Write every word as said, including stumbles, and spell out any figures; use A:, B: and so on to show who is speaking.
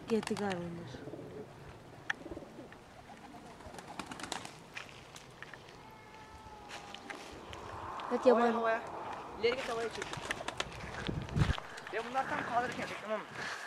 A: Gitti karındır. Evet yaban.
B: Havaya. İleri git havaya çık. Ben bunlardan kaldırırken çek tamam mı?